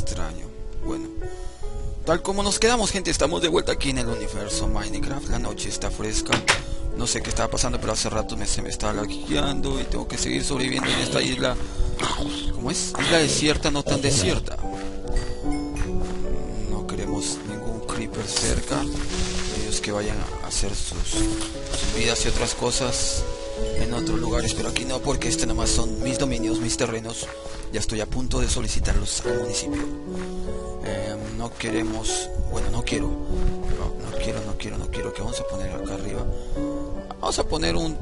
extraño. Bueno, tal como nos quedamos, gente, estamos de vuelta aquí en el universo Minecraft. La noche está fresca. No sé qué estaba pasando, pero hace rato se me estaba lagueando y tengo que seguir sobreviviendo en esta isla. ¿Cómo es? Isla desierta, no tan desierta. No queremos ningún creeper cerca. Ellos que vayan a hacer sus vidas y otras cosas en otros lugares, pero aquí no, porque este nomás son mis dominios, mis terrenos. Ya estoy a punto de solicitarlos al municipio. No queremos, bueno, no quiero, que vamos a poner acá arriba. Vamos a poner un...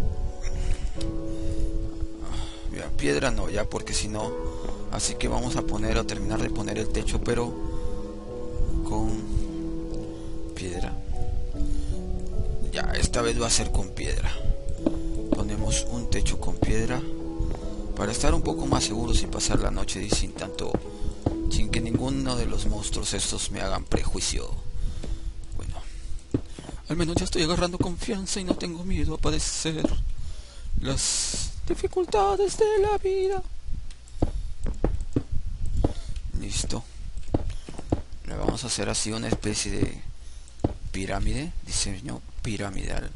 Mira, piedra no, ya, porque si no... Así que vamos a poner, a terminar de poner el techo, pero con piedra. Ya, esta vez va a ser con piedra. Ponemos un techo con piedra para estar un poco más seguros y pasar la noche y sin que ninguno de los monstruos estos me hagan prejuicio. Bueno, al menos ya estoy agarrando confianza y no tengo miedo a padecer las dificultades de la vida. Listo. Le vamos a hacer así una especie de pirámide, diseño piramidal.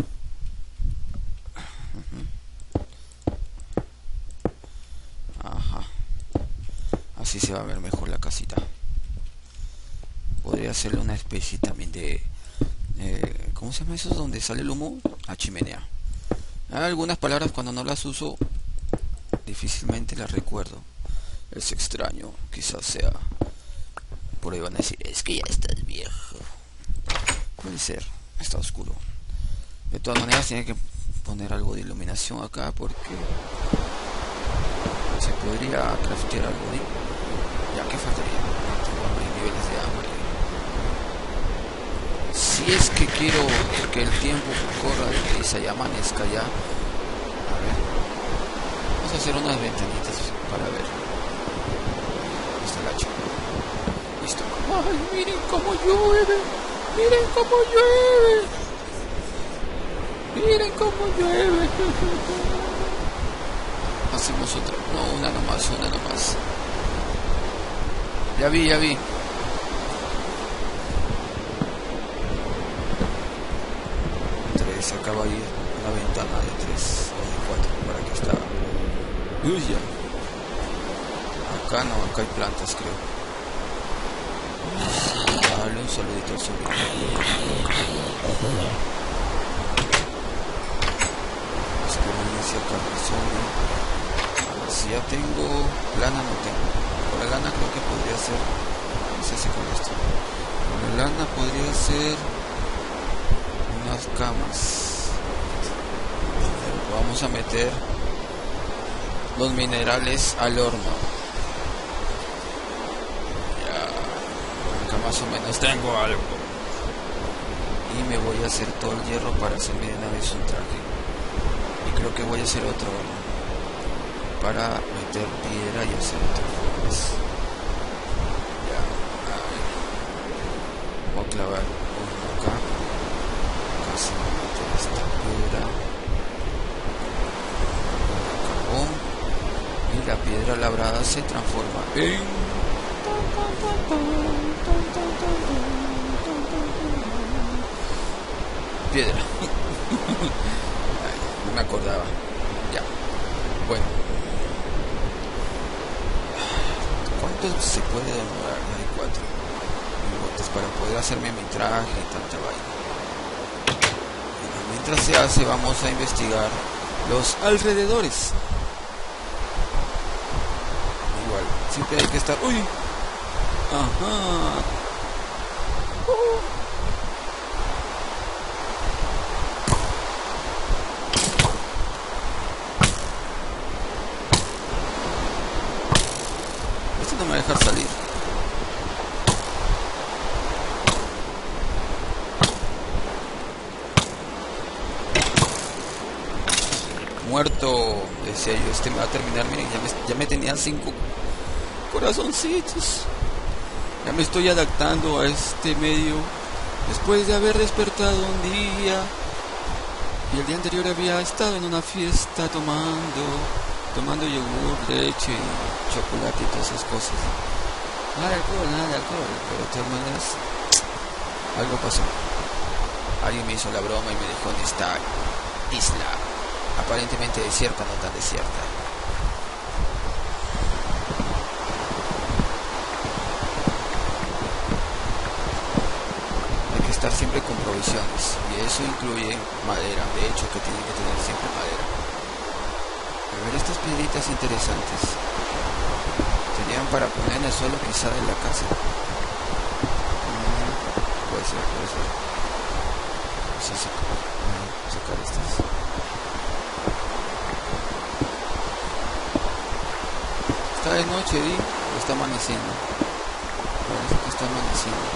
Ajá. Así se va a ver mejor la casita. Podría hacerle una especie también de... ¿cómo se llama eso? Donde sale el humo. A chimenea. Algunas palabras cuando no las uso difícilmente las recuerdo. Es extraño. Quizás sea... Por ahí van a decir, es que ya estás viejo. Puede ser. Está oscuro. De todas maneras tiene que poner algo de iluminación acá porque... se podría craftear algo de... Ya que faltaría. Tengo niveles de hambre. Si es que quiero que el tiempo corra y se amanezca ya. A ver. Vamos a hacer unas ventanitas para ver. Está el hacha. Listo. ¡Ay, miren cómo llueve! ¡Miren cómo llueve! ¡Miren cómo llueve! Hacemos otra. No, una nomás. Ya vi. 3, acaba ahí una ventana de 3 o de 4 para que está. Uy, ya. Acá no, acá hay plantas, creo. Dale un saludito al sobrino. Es que me inicia acá el sobrino. Si ya tengo lana, no tengo. Con la lana creo que podría ser... No sé si con esto. Con la lana podría ser... unas camas. Vamos a meter los minerales al horno. Ya, acá más o menos tengo algo. Y me voy a hacer todo el hierro para hacerme de una vez un traje. Y creo que voy a hacer otro horno para meter piedra y hacer otras formas. Ya, a ver. Voy a clavar uno acá. Casi me meto esta piedra. Carbón. Y la piedra labrada se transforma en... piedra. Ay, no me acordaba. Ya. Bueno. ¿Cuánto se puede demorar? Hay 4 minutos para poder hacerme mi traje y tanta vaina. Bueno, mientras se hace, vamos a investigar los alrededores. Igual, siempre hay que estar... ¡Uy! ¡Ajá! No me va a dejar salir. Muerto, decía yo, este me va a terminar. Miren, ya me tenían 5 corazoncitos. Ya me estoy adaptando a este medio. Después de haber despertado un día y el día anterior había estado en una fiesta tomando yogur, leche, chocolate y todas esas cosas. nada de alcohol, pero de todas maneras algo pasó. Alguien me hizo la broma y me dejó en esta isla aparentemente desierta, no tan desierta. Hay que estar siempre con provisiones y eso incluye madera, de hecho que tienen que tener siempre madera. A ver, estas piedritas interesantes serían para poner en el suelo quizá de la casa. Puede ser. Vamos a sacar estas. Está de noche, ¿vi? O está amaneciendo. Parece que está amaneciendo.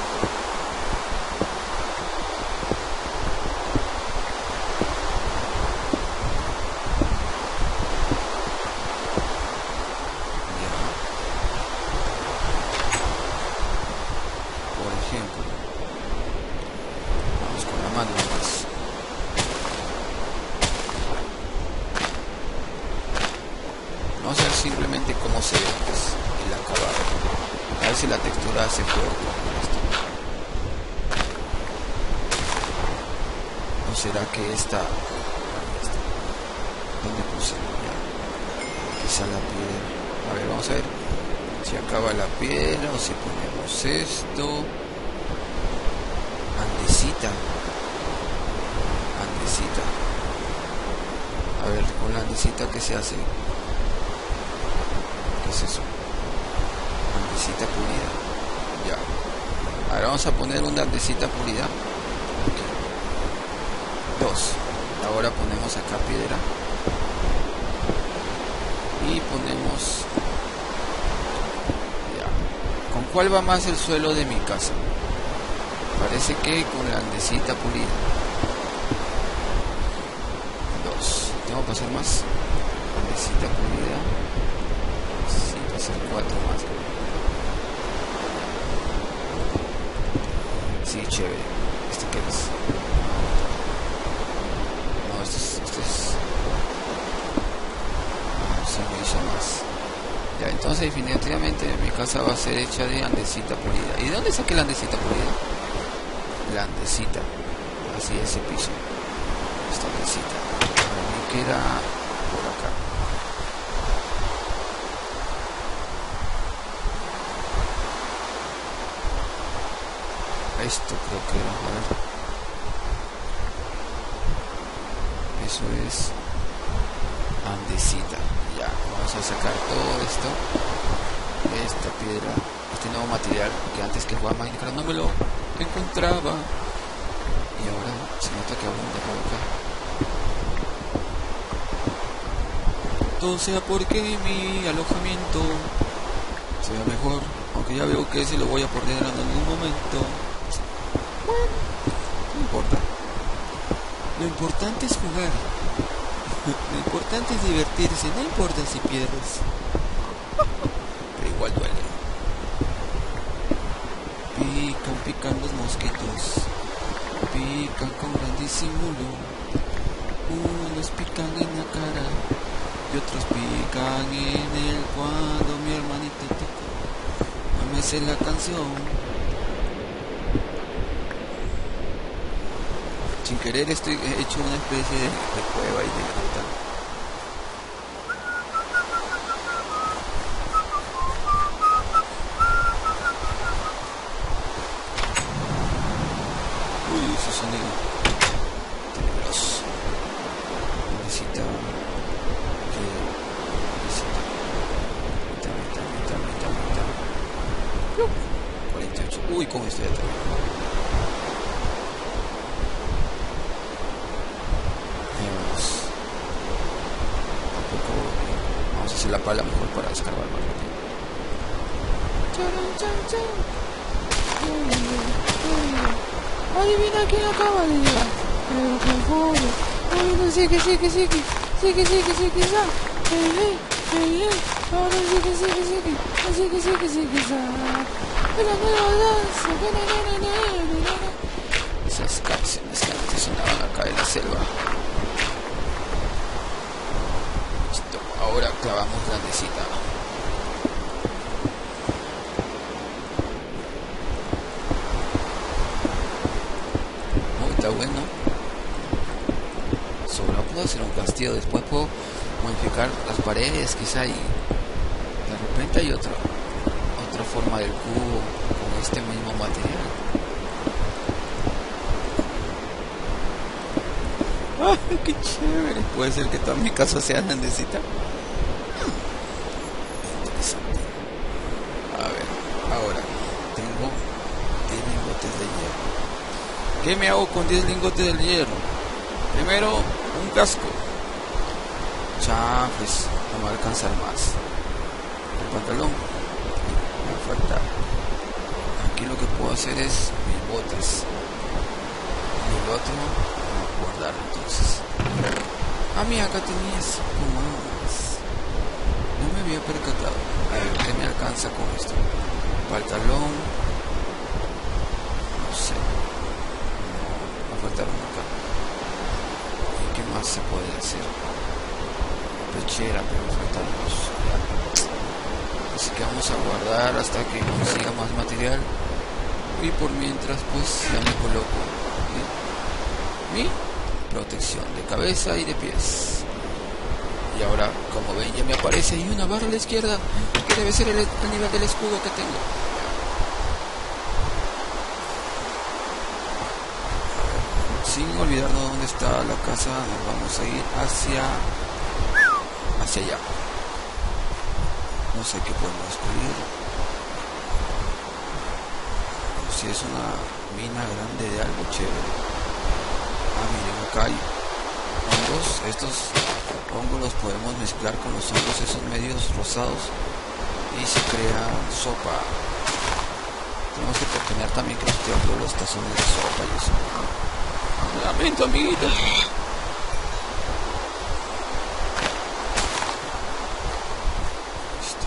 Vamos a ver simplemente cómo se ve pues, el acabado. A ver si la textura hace juego con esto. ¿O será que esta? ¿Dónde puse? Ya. Quizá la piedra. A ver, vamos a ver si acaba la piedra o si ponemos esto. Andesita. A ver, con la andesita, ¿qué se hace? ¿Qué es eso? Andesita pulida. Ya. Ahora vamos a poner una andesita pulida. Aquí. 2. Ahora ponemos acá piedra. Y ponemos... Ya. ¿Con cuál va más el suelo de mi casa? Parece que con la andesita pulida. 2. Tengo que hacer más. Andesita pulida. Sí, va a ser 4 más. Sí, chévere. ¿Este qué es? No, este es... No, se me hizo más. Ya, entonces definitivamente mi casa va a ser hecha de andesita pulida. ¿Y de dónde saqué la andesita pulida? La andesita. Así ese piso. Esta andesita. Me queda por acá. Esto creo que era, a ver. Eso es andesita. Ya, vamos a sacar todo esto. Esta piedra, este nuevo material que antes que jugaba Minecraft no me lo encontraba. Y ahora se nota que abunda por acá. Todo sea porque mi alojamiento sea mejor. Aunque ya veo que ese lo voy a poner en algún momento. Bueno, no importa. Lo importante es jugar. Lo importante es divertirse. No importa si pierdes. Pero igual duele. Pican los mosquitos. Pican con gran disimulo. Unos pican en la cara y otros pican en el cuando mi hermanito tocó. No me sé la canción. Sin querer estoy hecho una especie de cueva y de gruta. Uy, ese sonido tenebroso. Necesita que... Mitad. 48. Uy, ¿cómo estoy atrás? Vamos a hacer la pala mejor para descargar más rápido. Adivina quién acaba de llegar. Pero por favor. Adivina, sigue. Ahora sigue. La nueva danza. Esas canciones que antes sonaban acá en la selva. Ahora clavamos la andesita. está bueno. Solo puedo hacer un castillo. Después puedo modificar las paredes quizá, y de repente hay otra forma del cubo con este mismo material. ¡Ay, qué chévere! Puede ser que toda mi casa sea grandecita. Interesante. A ver, ahora tengo 10 lingotes de hierro. ¿Qué me hago con 10 lingotes de hierro? Primero, un casco. Chafes, no me va a alcanzar más. El pantalón me va a faltar. Aquí lo que puedo hacer es mis botas. Y el otro guardar, entonces. Acá tenía 5 más. No me había percatado. A ver, ¿qué me alcanza con esto? Pantalón. No sé. No, va a faltar uno acá. ¿Y qué más se puede hacer? Pechera, pero me faltan dos. Así que vamos a guardar hasta que consiga más material. Y por mientras, pues ya me coloco mi protección de cabeza y de pies. Y ahora, como ven, ya me aparece ahí una barra a la izquierda, que debe ser el nivel del escudo que tengo. Sin olvidarnos dónde está la casa, nos vamos a ir hacia allá. No sé qué podemos descubrir. Si es una mina grande de algo chévere. Miren, acá hay hongos. Estos hongos los podemos mezclar con los hongos esos medios rosados y se crea sopa. Tenemos que tener también que los tazones de sopa y eso. Lamento, amiguito. Listo.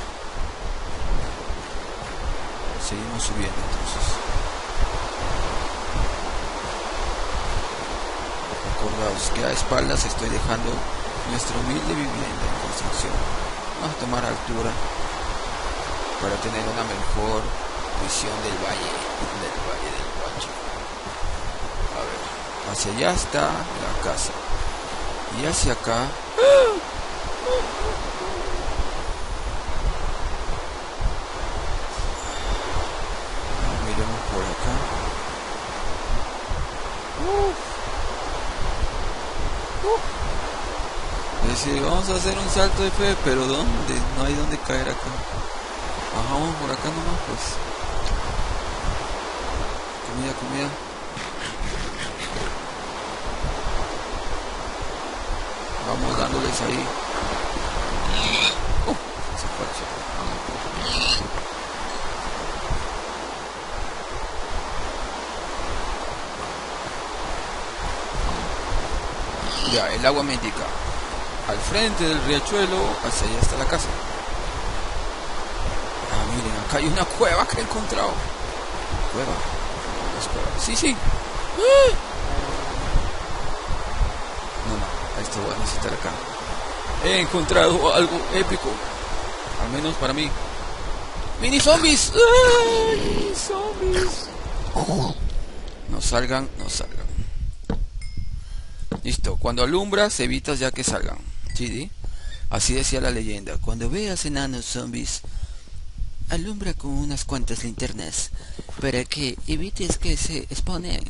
Seguimos subiendo entonces. Acordaos que a espaldas estoy dejando nuestra humilde vivienda en construcción. Vamos a tomar altura para tener una mejor visión del valle del Guacho. A ver, hacia allá está la casa y hacia acá miremos por acá. Es decir, vamos a hacer un salto de fe, pero ¿dónde? No hay donde caer acá. Bajamos por acá nomás, pues. Comida. Vamos dándoles ahí. Se fue. Ya, el agua me indica. Al frente del riachuelo, hacia allá está la casa. Miren, acá hay una cueva que he encontrado. ¿Cueva? No es cueva. Sí. No, esto voy a necesitar acá. He encontrado algo épico. Al menos para mí. ¡Mini zombies! ¡Ay, zombies! No salgan. Listo, cuando alumbras evitas ya que salgan. ¿Sí? Así decía la leyenda. Cuando veas enanos zombies, alumbra con unas cuantas linternas para que evites que se spawnen.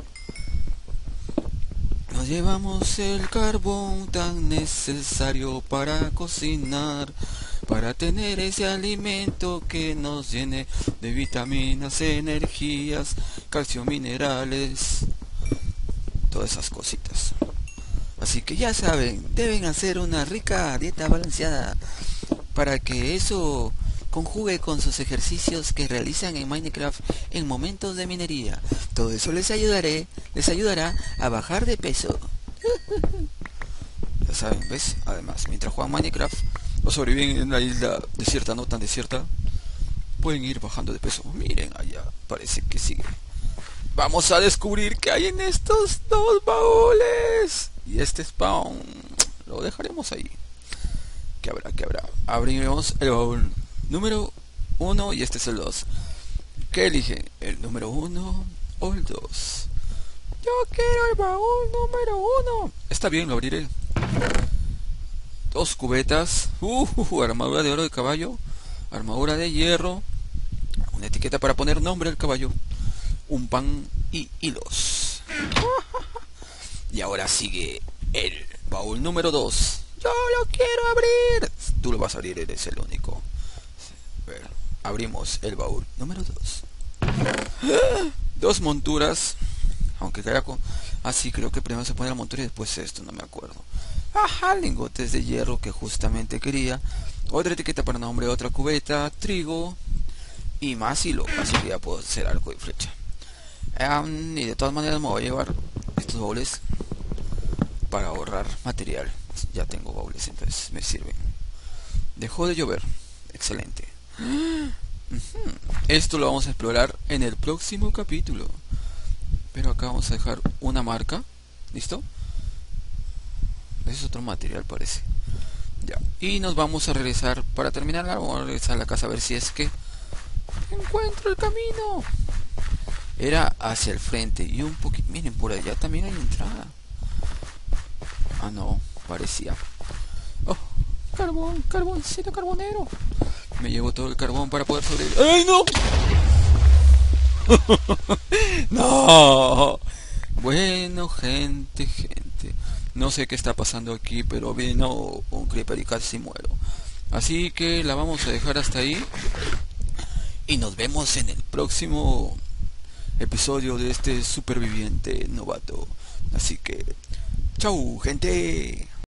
Nos llevamos el carbón tan necesario para cocinar, para tener ese alimento que nos llene de vitaminas, energías, calcio, minerales, todas esas cositas. Así que ya saben, deben hacer una rica dieta balanceada para que eso conjugue con sus ejercicios que realizan en Minecraft en momentos de minería. Todo eso les ayudará a bajar de peso. Ya saben, ¿ves? Además, mientras juegan Minecraft o sobreviven en una isla desierta, no tan desierta, pueden ir bajando de peso. Miren allá, parece que sigue. Vamos a descubrir qué hay en estos dos baúles. Y este spawn lo dejaremos ahí. ¿Qué habrá? Abrimos el baúl número 1 y este es el 2. ¿Qué eligen? ¿El número 1 o el 2? Yo quiero el baúl número 1. Está bien, lo abriré. 2 cubetas. Armadura de oro de caballo. Armadura de hierro. Una etiqueta para poner nombre al caballo. Un pan y hilos. Y ahora sigue el baúl número 2. Yo lo quiero abrir. Tú lo vas a abrir, eres el único. A ver, abrimos el baúl número 2. 2 monturas. Aunque caiga con... Así creo que primero se pone la montura y después esto, no me acuerdo. Ajá, lingotes de hierro que justamente quería. Otra etiqueta para nombre, otra cubeta, trigo y más hilo. Así que ya puedo hacer arco y flecha. Y de todas maneras me voy a llevar estos baúles para ahorrar material. Ya tengo baúles, entonces me sirven. Dejó de llover. Excelente. Esto lo vamos a explorar en el próximo capítulo. Pero acá vamos a dejar una marca. ¿Listo? Ese es otro material, parece. Ya. Y nos vamos a regresar. Para terminar, vamos a regresar a la casa a ver si es que encuentro el camino. Era hacia el frente y un poquito... Miren, por allá también hay entrada. Ah, no, parecía. Oh, carbón, carboncito carbonero. Me llevo todo el carbón para poder sobrevivir. ¡Ay, no! ¡No! Bueno, gente. No sé qué está pasando aquí, pero vino un creeper y casi muero. Así que la vamos a dejar hasta ahí. Y nos vemos en el próximo episodio de este superviviente novato. Así que, chau, gente.